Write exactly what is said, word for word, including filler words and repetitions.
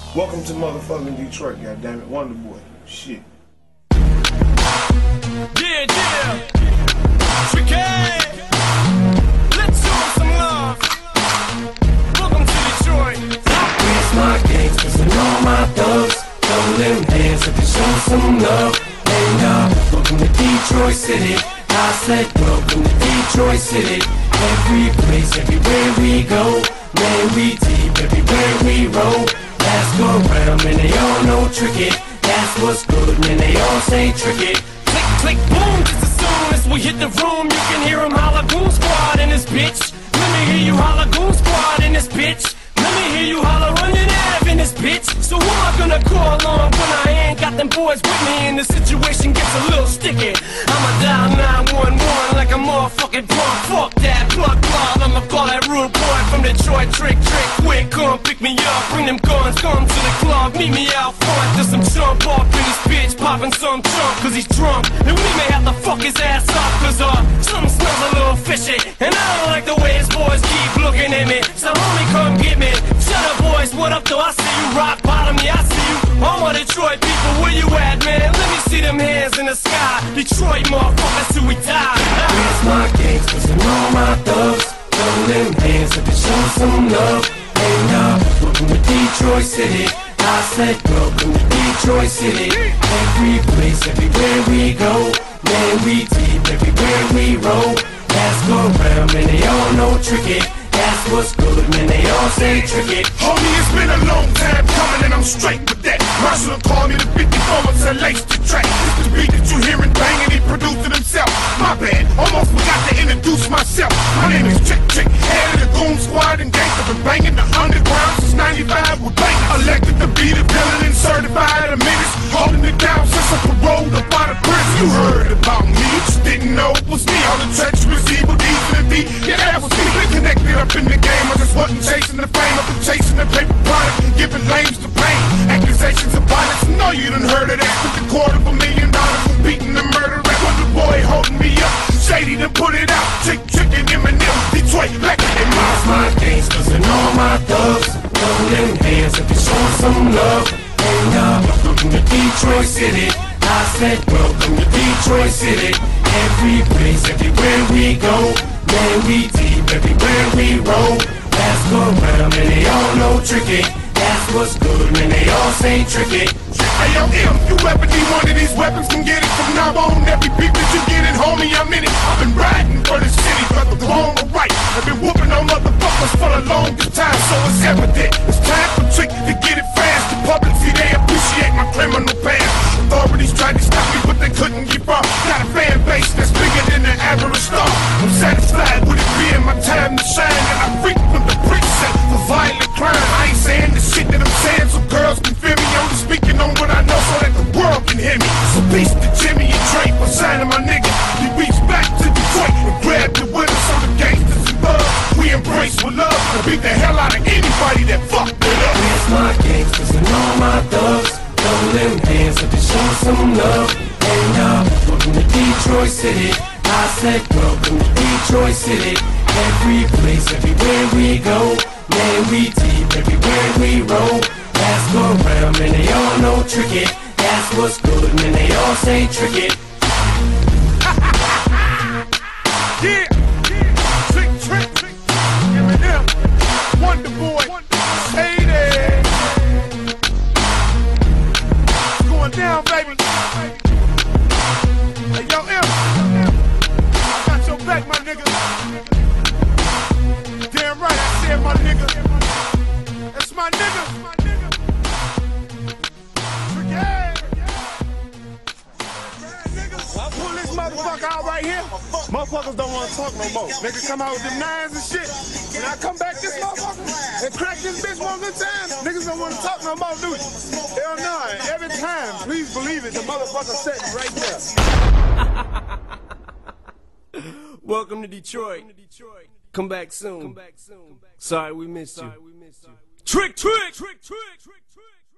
Welcome to motherfucking Detroit, goddammit. Wonder Boy. Shit. Yeah, yeah. Tricky. Let's show 'em some love. Welcome to Detroit. It's my gangsters and all my thugs. Throw them hands up to show some love. Hey, y'all, welcome to Detroit City. I said welcome to Detroit City. Every place, everywhere we go. Man, we deep everywhere we roll. Let's go around, man, they all know tricky. That's what's good, man, they all say tricky. Click, click, boom, just as soon as we hit the room, you can hear 'em holla Goon Squad in this bitch. Let me hear you holla Goon Squad in this bitch. Let me hear you holla Run Your Nav in this bitch. So who am I gonna call on when I ain't got them boys with me and the situation gets a little sticky? I'ma dial nine one one like a motherfucking drunk. Fuck that, plug plug, I'ma call that rude boy from Detroit. Trick, trick, quick, come pick me up. Bring them guns, come to the club. Meet me out front, there's some chump off in this bitch. Popping some chump cause he's drunk. And we may have to fuck his ass up cause uh, something smells a little fishy. And I don't like the way his boys keep looking at me. So homie, come get me. Shut up boys, what up though? I see you rock bottom, yeah I see you. All my Detroit people, where you at, man? Let me see them hands in the sky. Detroit motherfuckers till we die. It's my gangsters and all my thugs. Throw them hands up to show some love. Hey y'all, welcome to Detroit City. I said welcome to Detroit City. Every place, everywhere we go. Man, we deep everywhere we roll. Let's go around, man, they all know tricky. That's what's good, man, they all say tricky. Homie, it's been a long time coming and I'm straight with that. Marshall called me the fifty-four and said lace the track. It's the beat that you hearing banging, he produced it himself. My bad, almost forgot to introduce myself. My name is Trick Trick, head of the Goon Squad and gangsta. Been banging the underground since ninety-five with bangers. Elected to be the villain and certified a menace. Holding it down since I paroled up out of prison. You heard about me, you just didn't know it was me. All the treacherous evil deeds and the D, yeah that was me. Been connected up in the game, I just wasn't chasing the fame. I've been chasing the paper product and giving lames the pain. Accusations of violence, no you done heard of that. With the quarter of a million dollars for beating the murder rap. Wonder Boy holding me up, Shady done put it out. Trick, Trick and Eminem, Detroit, black and It's my gangsters and all my thugs. Throw them hands up to show some love. Hey y'all, welcome to Detroit City. I said welcome to Detroit City. Every place, everywhere we go. Man, we deep everywhere we roll. Let's go around, man, they all know tricky. That's what's good, man, they all say tricky. Hey yo, M, you ever need one of these weapons, can get it from now on. Every beat that you get it, homie, I'm in it. I've been riding for the city, whether wrong or right. I've been whooping on motherfuckers for the longest time, so it's evident. It's time for Trick to get it fast. The public, see, they appreciate my criminal past. Authorities tried to stop me, but they couldn't get far. Got a fan base that's bigger than the average star. I'm satisfied with it being my time to shine, and I frequent the precinct for violent crime. I ain't saying the shit that I'm saying so girls can feel me. I'm just speaking on what I know so that the world can hear me. So peace to Jimmy and Drake for signing my nigga. We reach back to Detroit and grab the winners on the gangsters and thugs. We embrace with love and beat the hell out of anybody that fucked with us. It's my gangsters and all my thugs. Throw them hands up to show some love. Hey y'all, welcome to Detroit City. I said welcome to Detroit City. Every place, everywhere we go. Man, we deep everywhere we roll. Let's go around, man, they all know tricky. That's what's good, man, they all say tricky. Yeah, Trick, Trick, Trick, Eminem, Wonder Boy, Shady. It's going down, baby. Hey, yo, M, I got your back, my nigga. Damn right, I said my nigga. That's my nigga. I pull this motherfucker out right here. Motherfuckers don't want to talk no more. Nigga come out with them nines and shit. And I come back this motherfucker and crack this bitch one good time. Niggas don't want to talk no more, do you? Hell no. And every time, please believe it, the motherfucker sitting right there. Welcome to Detroit. Come back soon. Sorry we missed you. Trick, trick, trick, trick, trick, trick.